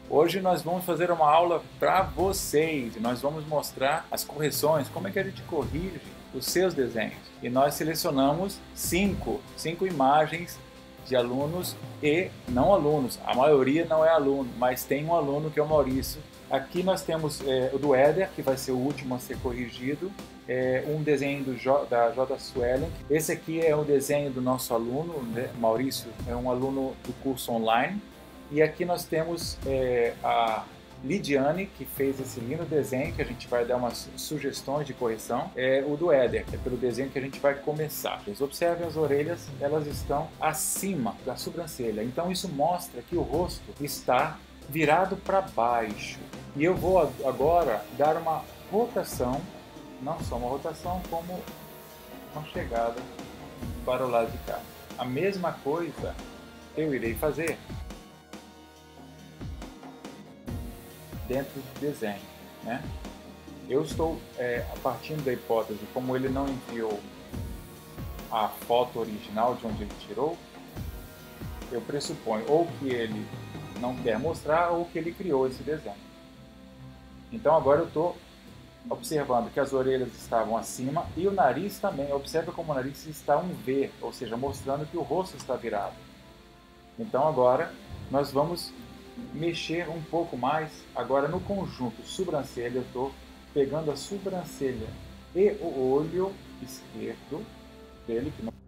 Hoje nós vamos fazer uma aula para vocês e nós vamos mostrar as correções, como é que a gente corrige os seus desenhos. E nós selecionamos cinco imagens de alunos e não alunos. A maioria não é aluno, mas tem um aluno que é o Maurício. Aqui nós temos o do Éder, que vai ser o último a ser corrigido. Um desenho da J. Suelen. Esse aqui é o desenho do nosso aluno, né? Maurício é um aluno do curso online. E aqui nós temos a Lidiane, que fez esse lindo desenho, que a gente vai dar umas sugestões de correção. O do Éder, que é pelo desenho que a gente vai começar. Vocês observem as orelhas, elas estão acima da sobrancelha. Então isso mostra que o rosto está virado para baixo. E eu vou agora dar uma rotação, não só uma rotação, como uma chegada para o lado de cá. A mesma coisa eu irei fazer dentro do desenho, né? Eu estou partindo da hipótese, como ele não enviou a foto original de onde ele tirou, eu pressuponho ou que ele não quer mostrar ou que ele criou esse desenho. Então agora eu estou observando que as orelhas estavam acima e o nariz também. Observe como o nariz está um V, ou seja, mostrando que o rosto está virado. Então agora nós vamos mexer um pouco mais agora no conjunto sobrancelha. Eu estou pegando a sobrancelha e o olho esquerdo dele, que não...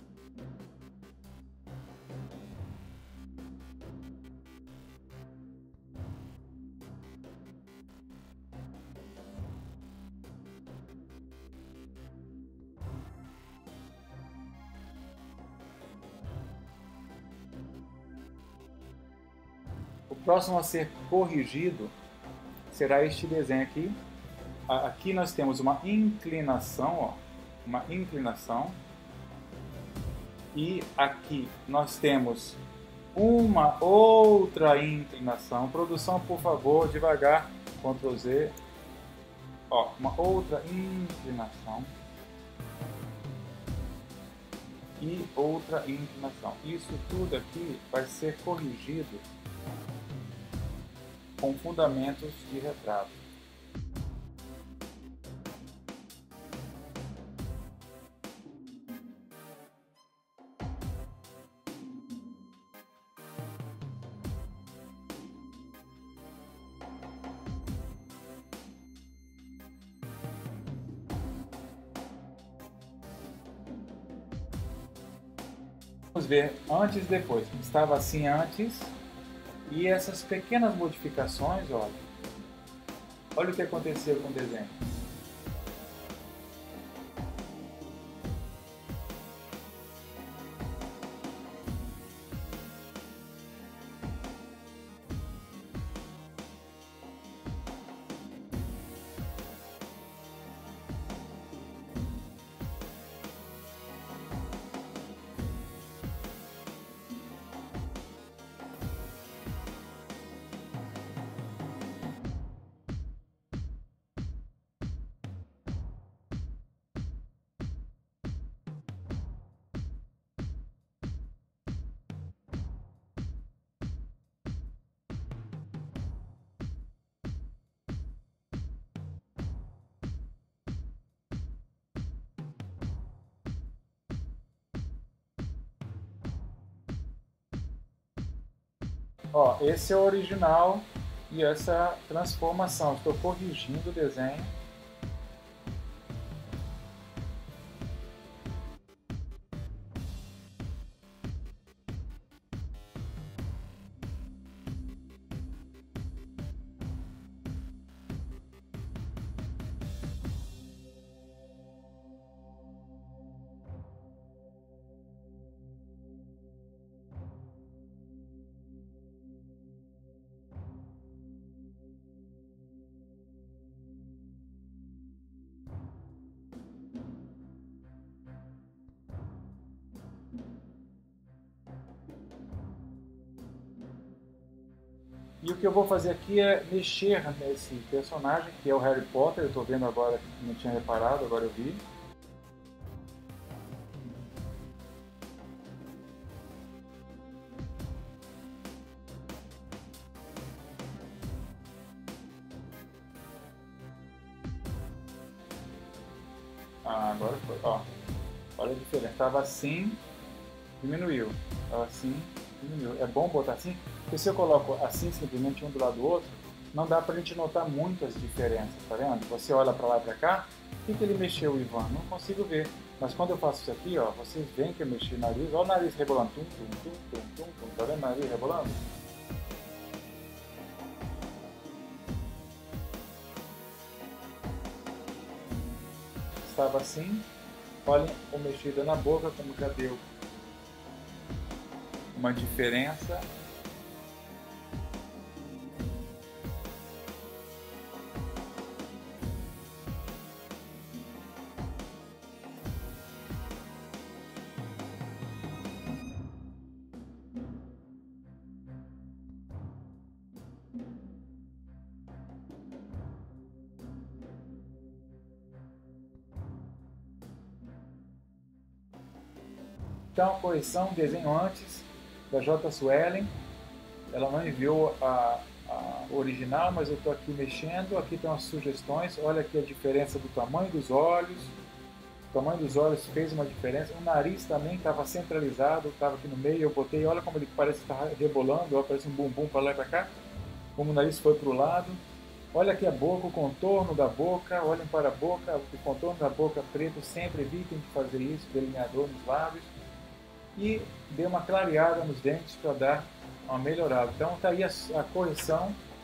O próximo a ser corrigido será este desenho aqui. Aqui nós temos uma inclinação, ó, uma inclinação. E aqui nós temos uma outra inclinação. Produção, por favor, devagar. Ctrl Z. Ó, uma outra inclinação. E outra inclinação. Isso tudo aqui vai ser corrigido com fundamentos de retrato. Vamos ver antes e depois. Estava assim antes. E essas pequenas modificações, olha o que aconteceu com o desenho. Ó, esse é o original e essa é a transformação. Estou corrigindo o desenho. E o que eu vou fazer aqui é mexer nesse personagem, que é o Harry Potter. Eu estou vendo agora, não tinha reparado, agora eu vi. Ah, agora foi. Ó, olha a diferença. Estava assim, diminuiu. Estava assim, diminuiu. É bom botar assim, porque se eu coloco assim, simplesmente um do lado do outro, não dá pra gente notar muito as diferenças, tá vendo? Você olha pra lá e pra cá, o que ele mexeu, Ivan? Não consigo ver. Mas quando eu faço isso aqui, ó, vocês veem que eu mexi o nariz. Olha o nariz rebolando. Tum, tum, tum, tum, tum, tum. Tá vendo o nariz rebolando? Estava assim. Olhem o mexido na boca, como já deu uma diferença. Então, a correção, desenho antes da J. Suelen. Ela não enviou a original, mas eu estou aqui mexendo. Aqui tem umas sugestões. Olha aqui a diferença do tamanho dos olhos. O tamanho dos olhos fez uma diferença. O nariz também estava centralizado, estava aqui no meio. Eu botei, olha como ele parece estar rebolando, olha, parece um bumbum para lá e para cá. Como o nariz foi para o lado. Olha aqui a boca, o contorno da boca. Olhem para a boca, o contorno da boca preto. Sempre evitem de fazer isso, delineador nos lábios. E dê uma clareada nos dentes para dar uma melhorada. Então está aí a correção